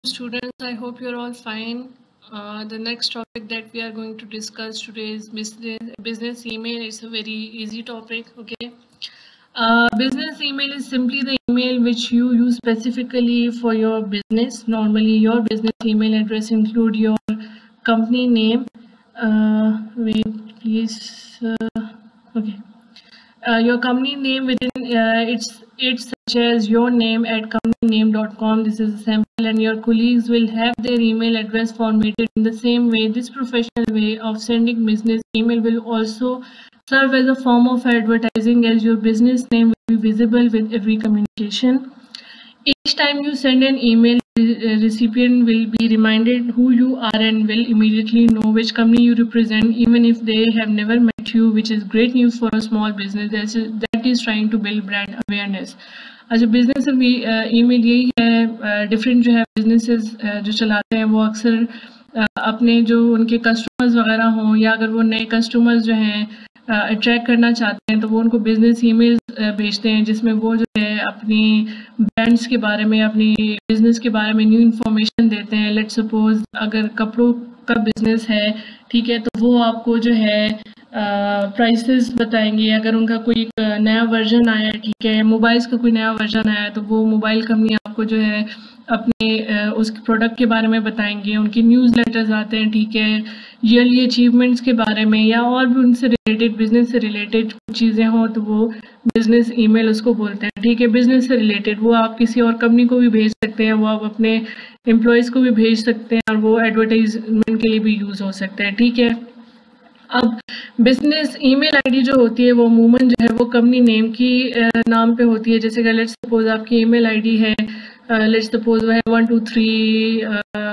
Students, I hope you're all fine. The next topic that we are going to discuss today is business email. It's a very easy topic, okay? Business email is simply the email which you use specifically for your business. Normally, your business email address include your company name. Wait, please. Okay. Your company name within it's such as your name at companyname.com. This is a sample, and your colleagues will have their email address formatted in the same way. This professional way of sending business email will also serve as a form of advertising, as your business name will be visible with every communication. Each time you send an email, the recipient will be reminded who you are and will immediately know which company you represent, even if they have never met you, which is great news for a small business that is trying to build brand awareness. अच्छा, business email यही है, different जो है businesses जो चलाते हैं वो अक्सर अपने जो उनके कस्टमर्स वगैरह हों, या अगर वो नए कस्टमर्स जो हैं अट्रैक्ट करना चाहते हैं तो वो उनको बिजनेस ईमेल भेजते हैं, जिसमें वो जो है अपनी ब्रांड्स के बारे में, अपनी बिजनेस के बारे में न्यू इन्फॉर्मेशन देते हैं. लेट्स सपोज अगर कपड़ों का बिजनेस है, ठीक है, तो वो आपको जो है प्राइसेस बताएंगे. अगर उनका कोई नया वर्जन आया है, ठीक है, मोबाइल्स का कोई नया वर्जन आया है, तो वो मोबाइल कंपनी आपको जो है अपने उस प्रोडक्ट के बारे में बताएंगे. उनकी न्यूज़ लेटर्स आते हैं, ठीक है, ईयरली अचीवमेंट्स के बारे में, या और भी उनसे रिलेटेड, बिजनेस से रिलेटेड चीज़ें हों तो वो बिजनेस ईमेल उसको बोलते हैं. ठीक है, बिजनेस से रिलेटेड वो आप किसी और कंपनी को भी भेज सकते हैं, वो आप अपने एम्प्लॉयज़ को भी भेज सकते हैं, और वो एडवर्टाइजमेंट के लिए भी यूज़ हो सकता है. ठीक है, अब बिजनेस ईमेल आईडी जो होती है वो अमूमन जो है वो कंपनी नेम की नाम पे होती है. जैसे कि लेट्स सपोज आपकी ईमेल आईडी है, लेट्स सपोज वो है 123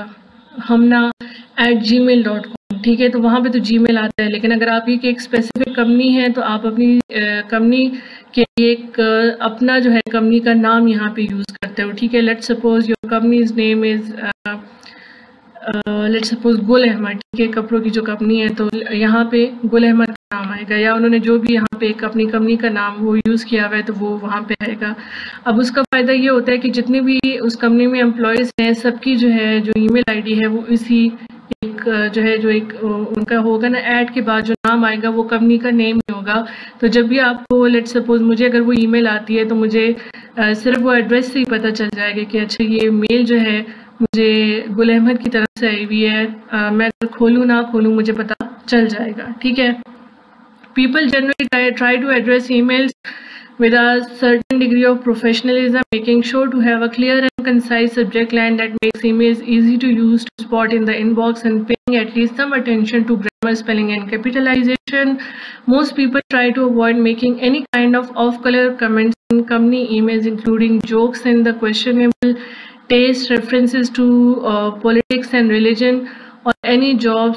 hamna@gmail.com. ठीक है, तो वहाँ पे तो जीमेल आता है, लेकिन अगर आपकी एक स्पेसिफिक कंपनी है तो आप अपनी कंपनी के लिए एक अपना जो है कंपनी का नाम यहाँ पे यूज़ करते हो. ठीक है, let's suppose your company's name is let's suppose Gul Ahmad. ठीक है, कपड़ों की जो कंपनी है तो यहाँ पे गुल अहमद का नाम आएगा, या उन्होंने जो भी यहाँ पे अपनी कंपनी का नाम वो यूज़ किया हुआ है तो वो वहाँ पे आएगा. अब उसका फ़ायदा ये होता है कि जितने भी उस कंपनी में एम्प्लॉयज़ हैं, सबकी जो है जो ईमेल आईडी है वो इसी एक जो है जो एक उनका होगा ना, ऐड के बाद जो नाम आएगा वो कंपनी का नेम ही होगा. तो जब भी आपको लेट्स सपोज मुझे अगर वो ईमेल आती है तो मुझे सिर्फ वो एड्रेस से ही पता चल जाएगा कि अच्छा ये मेल जो है मुझे गुल अहमद की तरफ से आई हुई है. मैं अगर खोलूँ ना खोलूँ मुझे पता चल जाएगा. ठीक है, people generally try to address emails with a certain degree of professionalism, making sure to have a clear and concise subject line that makes emails easy to use to spot in the inbox, and paying at least some attention to grammar, spelling and capitalization. Most people try to avoid making any kind of off-color comments in company emails, including jokes and the questionable taste, references to politics and religion, or any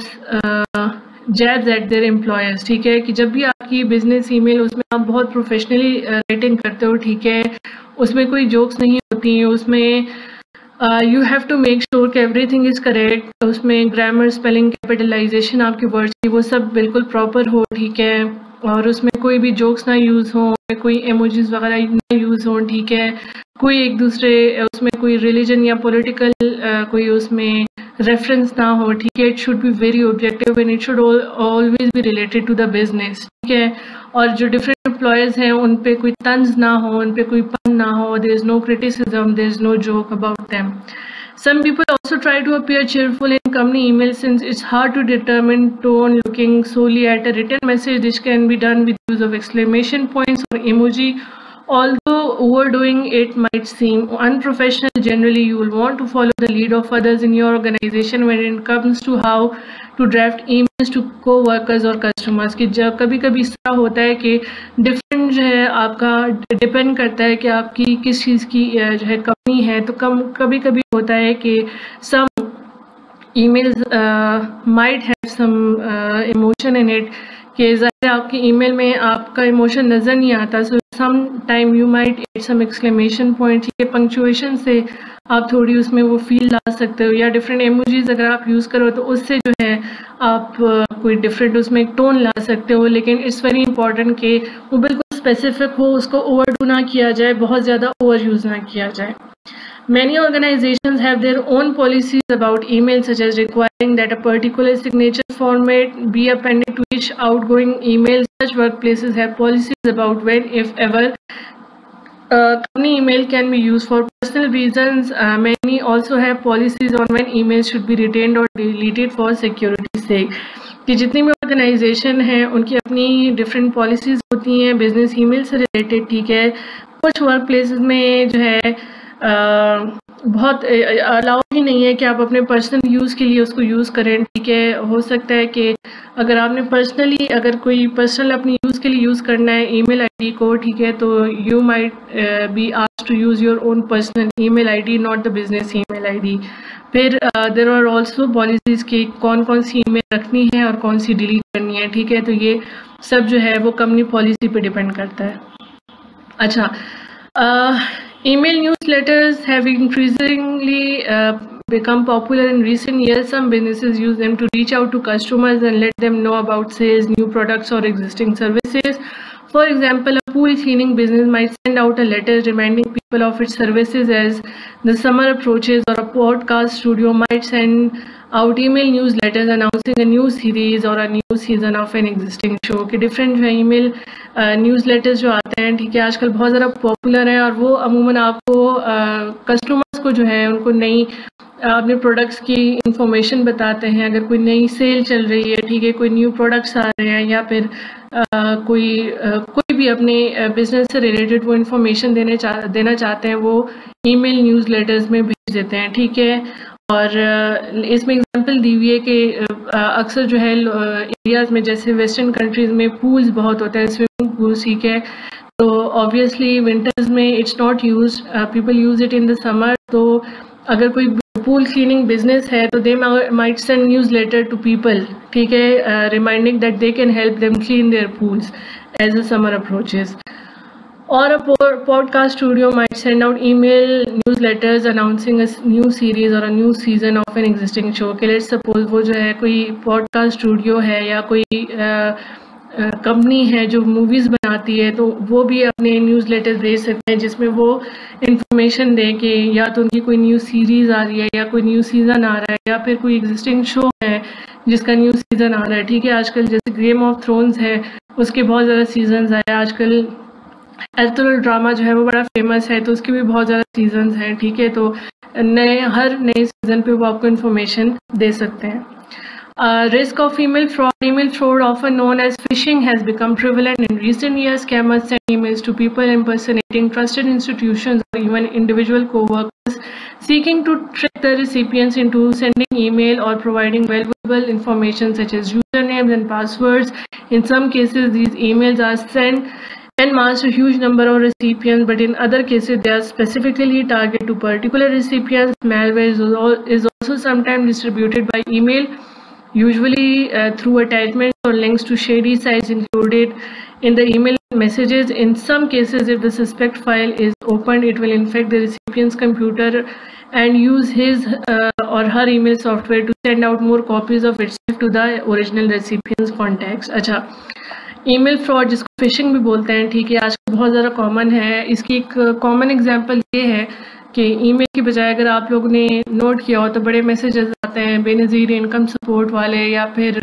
jabs at their employers. ठीक है, कि जब भी आपकी business email उसमें आप बहुत professionally writing करते हो, ठीक है, उसमें कोई जोक्स नहीं होती हैं, उसमें you have to make sure कि एवरीथिंग इज़ करेक्ट. उसमें ग्रामर, स्पेलिंग, कैपिटलाइजेशन आपके वर्ड्स की वो सब बिल्कुल प्रॉपर हो. ठीक है, और उसमें कोई भी जोक्स ना यूज़ हो, कोई इमोजीज वगैरह ना यूज़ हो. ठीक है, कोई एक दूसरे उसमें कोई रिलीजन या पॉलिटिकल कोई उसमें रेफरेंस ना हो. ठीक है, it should be very objective and it should always be related to the business. ठीक है, और जो डिफरेंट एम्प्लॉयज़ हैं उन पे कोई तंज ना हो, उन पे कोई पन ना हो. There is no criticism, there is no joke about them. Some people also try to appear cheerful in company emails, since it's hard to determine tone looking solely at a written message. This can be done with use of exclamation points or emoji. Although overdoing it might seem unprofessional, generally you will want to follow the lead of others in your organization when it comes to how to draft emails to co-workers or customers. कि जब कभी कभी इस तरह होता है कि different जो है आपका डिपेंड करता है कि आपकी किस चीज़ की जो है कंपनी है, तो कभी कभी होता है कि सम emails might have some emotion in it, कि ज़ाहिर आपकी ईमेल में आपका इमोशन नज़र नहीं आता. So some time you might add some exclamation point. ये पंक्चुएशन से आप थोड़ी उसमें वो फील ला सकते हो, या डिफरेंट इमोजीज अगर आप यूज़ करो तो उससे जो है आप कोई डिफरेंट उसमें एक टोन ला सकते हो. लेकिन इट्स वेरी इंपॉर्टेंट कि वो बिल्कुल स्पेसिफिक हो, उसको ओवरडू ना किया जाए, बहुत ज़्यादा ओवर यूज़ ना किया जाए. Many organizations have their own policies about email, such as requiring that a particular signature format be appended to each outgoing email. Such workplaces have policies about when, if ever, company email can be used for personal reasons. Many also have policies on when emails should be retained or deleted for security sake. कि जितनी भी organisation है उनकी अपनी different policies होती हैं business email से related. ठीक है, कुछ वर्क प्लेसेस में जो है बहुत अलाउ ही नहीं है कि आप अपने पर्सनल यूज़ के लिए उसको यूज़ करें. ठीक है, हो सकता है कि अगर आपने पर्सनली अगर कोई पर्सनल अपनी यूज़ के लिए यूज़ करना है ईमेल आईडी को, ठीक है, तो you might be asked to use your own personal email ID, not the business email ID. फिर देयर आर आल्सो पॉलिसीज़ कि कौन कौन सी ईमेल रखनी है और कौन सी डिलीट करनी है. ठीक है, तो ये सब जो है वो कंपनी पॉलिसी पे डिपेंड करता है. अच्छा, email newsletters have increasingly become popular in recent years. Some businesses use them to reach out to customers and let them know about sales, new products, or existing services. For example, a pool cleaning business might send out a letter reminding people of its services as the summer approaches, or a podcast studio might send out email newsletters announcing a new series or a new season of an existing show. कि different जो है email newsletters जो आते हैं, ठीक है, आजकल बहुत ज़्यादा पॉपुलर हैं और वो अमूमन आपको कस्टमर्स को जो है उनको नई अपने प्रोडक्ट्स की इंफॉर्मेशन बताते हैं. अगर कोई नई सेल चल रही है, ठीक है, कोई न्यू प्रोडक्ट्स आ रहे हैं या फिर कोई भी अपने बिजनेस से रिलेटेड वो इंफॉर्मेशन देना चाहते हैं, वो ईमेल न्यूज़लेटर्स में भेज देते हैं. ठीक है, और इसमें एग्जांपल दी हुई है कि अक्सर जो है एरियाज़ में जैसे वेस्टर्न कंट्रीज़ में पूल्स बहुत होते हैं, स्विमिंग पूल्स. ठीक है, तो ऑब्वियसली विंटर्स में it's not use, people use it in the summer. तो अगर कोई पूल क्लीनिंग बिजनेस है तो they might send newsletter to people, ठीक है, reminding that they can help them clean their pools as the summer approaches. Or a podcast studio might send out email newsletters announcing a new series or a new season of an existing show. Okay, let's suppose वो जो है कोई podcast studio है या कोई company है जो movies बनाती है, तो वो भी अपने न्यूज़लेटर्स भेज सकते हैं जिसमें वो इंफॉर्मेशन दें कि या तो उनकी कोई न्यू सीरीज़ आ रही है या कोई न्यू सीज़न आ रहा है या फिर कोई एग्जिस्टिंग शो है जिसका न्यू सीज़न आ रहा है. ठीक है, आजकल जैसे गेम ऑफ थ्रोन्स है उसके बहुत ज़्यादा सीजन्स आए. आजकल एल्थोरल ड्रामा जो है वो बड़ा फेमस है तो उसके भी बहुत ज़्यादा सीजन्स हैं. ठीक है, तो हर नए सीज़न पे वो आपको इन्फॉर्मेशन दे सकते हैं. Risk of email fraud, often known as phishing, has become prevalent in recent years. Scammers send emails to people impersonating trusted institutions or even individual co-workers, seeking to trick the recipients into sending email or providing valuable information such as usernames and passwords. In some cases, these emails are sent en masse to a huge number of recipients, but in other cases, they are specifically targeted to particular recipients. Malware is also sometimes distributed by email, usually through attachments or links to shady sites included in the email messages. In some cases, if the suspect file is opened, it will infect the recipient's computer and use his or her email software to send out more copies of itself to the original recipient's contacts. अच्छा, email fraud जिसको phishing भी बोलते हैं, ठीक है, आजकल बहुत ज़्यादा कॉमन है. इसकी एक कॉमन एग्जांपल ये है कि ईमेल की बजाय अगर आप लोगों ने नोट किया हो तो बड़े मैसेजेस आते हैं बेनज़ीर इनकम सपोर्ट वाले, या फिर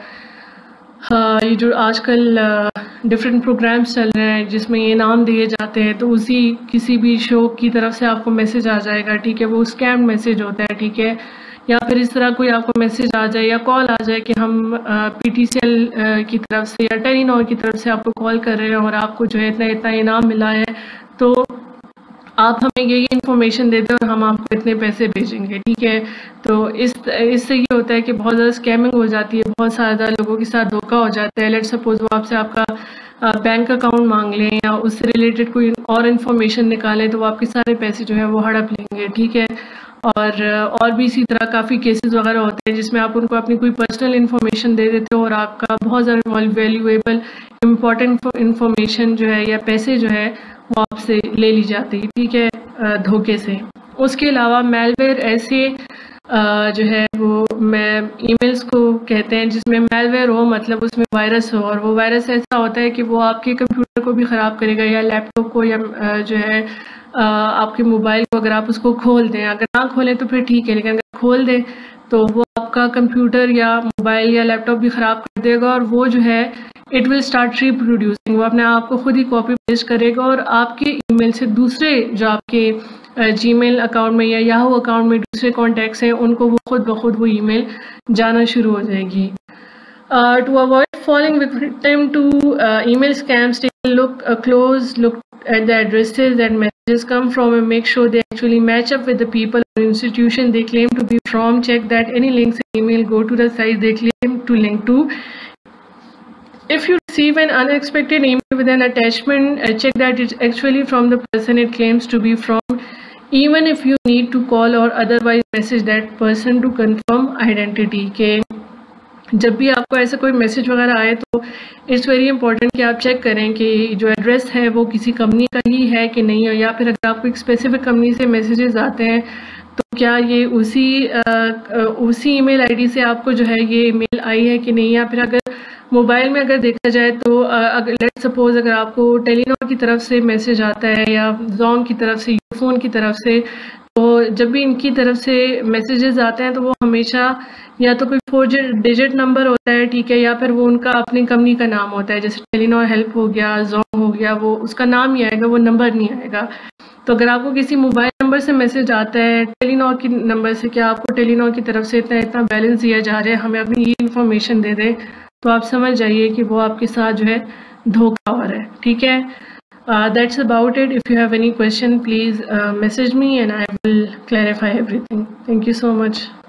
ये जो आजकल डिफरेंट प्रोग्राम्स चल रहे हैं जिसमें ये इनाम दिए जाते हैं, तो उसी किसी भी शो की तरफ से आपको मैसेज आ जाएगा. ठीक है, वो स्कैम मैसेज होता है. ठीक है, या फिर इस तरह कोई आपको मैसेज आ जाए या कॉल आ जाए कि हम PTCL की तरफ से या टेलीनॉर की तरफ से आपको कॉल कर रहे हैं और आपको जो है इतना इतना इनाम मिला है, तो आप हमें ये इन्फॉर्मेशन देते हैं और हम आपको इतने पैसे भेजेंगे. ठीक है, तो इससे ये होता है कि बहुत ज़्यादा स्कैमिंग हो जाती है, बहुत ज़्यादा लोगों के साथ धोखा हो जाता है. लेट्स सपोज वो आपसे आपका बैंक अकाउंट मांग लें या उससे रिलेटेड कोई और इन्फॉर्मेशन निकालें, तो वो आपके सारे पैसे जो है वो हड़प लेंगे. ठीक है, और भी इसी तरह काफ़ी केसेस वगैरह होते हैं जिसमें आप उनको अपनी कोई पर्सनल इन्फॉर्मेशन दे देते हो और आपका बहुत ज़्यादा वैल्यूएबल इम्पॉर्टेंट इन्फॉर्मेशन जो है या पैसे जो है वो आपसे ले ली जाती है. ठीक है, धोखे से. उसके अलावा मेलवेयर ऐसे जो है वो ईमेल्स को कहते हैं जिसमें मैलवेयर हो, मतलब उसमें वायरस हो, और वो वायरस ऐसा होता है कि वो आपके कंप्यूटर को भी ख़राब करेगा या लैपटॉप को या जो है आपके मोबाइल को। अगर आप उसको खोल दें, अगर ना खोलें तो फिर ठीक है, लेकिन अगर खोल दें तो वो आपका कंप्यूटर या मोबाइल या लैपटॉप भी ख़राब कर देगा, और वो जो है इट विल स्टार्ट रीप्रोड्यूसिंग, वो अपने आप को खुद ही कॉपी पेस्ट करेगा और आपके ईमेल से दूसरे जो आपके जीमेल अकाउंट में या याहू अकाउंट में दूसरे कॉन्टैक्ट्स हैं उनको वो खुद ब खुद वो ईमेल जाना शुरू हो जाएगी। To avoid falling victim to email scams, take a close look at the addresses that messages come from and make sure they actually match up with the people or institution they claim to be from. Check that any links in email go to the site they claim to link to. If you receive an unexpected email with an attachment, check that it's actually from the person it claims to be from. Even if you need to call or otherwise message that person to confirm identity. के जब भी आपको ऐसा कोई message वगैरह आए तो it's very important कि आप चेक करें कि जो एड्रेस है वो किसी कंपनी का ही है कि नहीं है, या फिर अगर आपको एक स्पेसिफिक कंपनी से मैसेजेस आते हैं तो क्या ये उसी ईमेल आईडी से आपको जो है ये ईमेल आई है कि नहीं। या फिर अगर मोबाइल में अगर देखा जाए तो अगर लेट सपोज अगर आपको टेलीनॉर की तरफ से मैसेज आता है या जोंग की तरफ से, यूफोन की तरफ से, तो जब भी इनकी तरफ से मैसेजेस आते हैं तो वो हमेशा या तो कोई 4 डिजिट नंबर होता है, ठीक है, या फिर वो उनका अपनी कंपनी का नाम होता है, जैसे टेलीनॉर हेल्प हो गया, जोंग हो गया, वो उसका नाम ही आएगा, वो नंबर नहीं आएगा। तो अगर आपको किसी मोबाइल नंबर से मैसेज आता है टेलीनॉर की नंबर से कि आपको टेलीनॉर की तरफ से इतना बैलेंस दिया जा रहा है, हमें अपनी ये इन्फॉर्मेशन दे दें, तो आप समझ जाइए कि वो आपके साथ जो है धोखा हो रहा है, ठीक है। That's about it. If you have any question, please message me and I will clarify everything. Thank you so much.